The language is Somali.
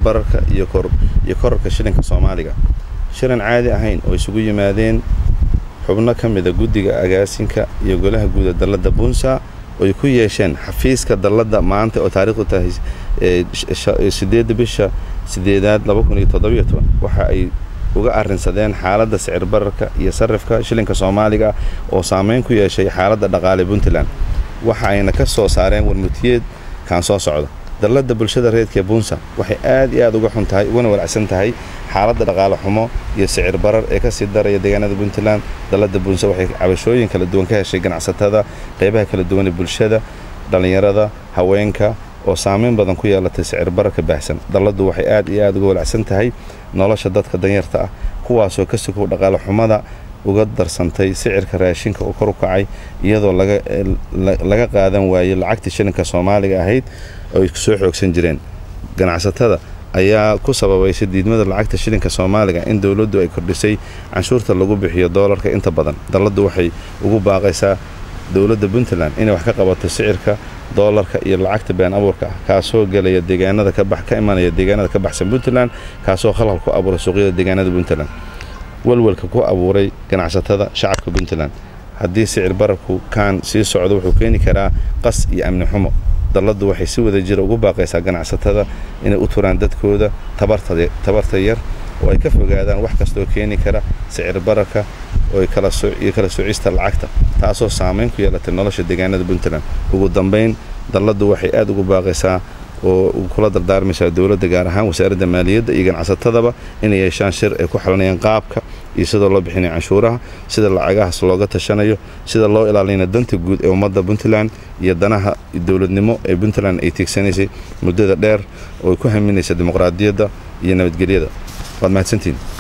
bararka iyo kororka shilinka Soomaaliga shirin caadi ahayn oo isugu yimaadeen xubno ka mid ah guddiga agaasinka iyo golaha guud ee dalladda Bunsa oo ku yeesheen xafiiska dalladda maanta oo taariikhdu tahay 8 bisha 8 2017 waxa ay uga arrinsadeen xaaladda sicir bararka iyo sarifka shilinka Soomaaliga oo saameyn ku yeeshay xaaladda dhaqaale Puntland waxa ayna ka soo saareen warmutiyeed kan soo socda dalladda bulshada reedka Bunsa waxay aad iyo aad uga xun tahay una walacsan tahay xaaladda dhaqaale xumo iyo sicir barar ee ka sii daraya deegaanada Puntland dalladda Bunsa waxay cabashooyin kala duwan ka heshay ganacsatada qaybaha kala duwan ee bulshada dhalinyarada haweenka oo saameyn badan ku yeelatay sicir bararka baahsan dalladdu waxay aad iyo aad uga walacsan tahay nolosha dadka danyarta ah kuwaas oo ka sugo dhaqaale xumada uga darsantay sicirka raashinka oo kor u kacay iyadoo laga qaadan waayay lacagta shilinka Soomaaliga ahayd oo ay soo xoogsan jireen ganacsatada ayaa ku sababay diidmada lacagta shilinka Soomaaliga in dawladdu ay kordhisay canshuurta lagu bixiyo doolarka inta badan dalladdu waxay ugu baaqaysaa dawladda Puntland inay wax ka qabato sicirka doolarka iyo lacagta been abuurka kaasoo galaya deegaanada ka imanaya deegaanada ka baxsan Puntland kaasoo khalkhal ku abuuray suuqyada deegaanada Puntland walwalka ku abuuray ganacsatada shacabka Puntland haddii sicir bararku kan sii socdo wuxuu keeni karaa qas iyo amni xumo dalladdu waxay si wada jir ugu baaqaysaa ganacsatada inay u turaan dadkooda tabarta yar oo ay ka fogaadaan wax kasta oo keeni kara sicir bararka oo ay kala soocista lacagta taasoo saameyn ku yeelatay nolosha deegaanada Puntland ugu dambeyn dalladdu waxay aad ugu baaqaysaa oo kula dardaarmaysaa dawladda gaar ahaan wasaaradda maaliyadda iyo ganacsatadaba inay yeeshaan shir ay ku xalinayaan qaabka iyo sida loo bixinayo canshuuraha sida lacagahaas looga tashanayo sida loo ilaalinayo danta guud ee ummadda Puntland iyo danaha dawladnimo ee Puntland ay tiigsanaysay muddada dheer oo ay ku haminaysay dimuqraadiyadda iyo nabadgelyada waad mahadsantiin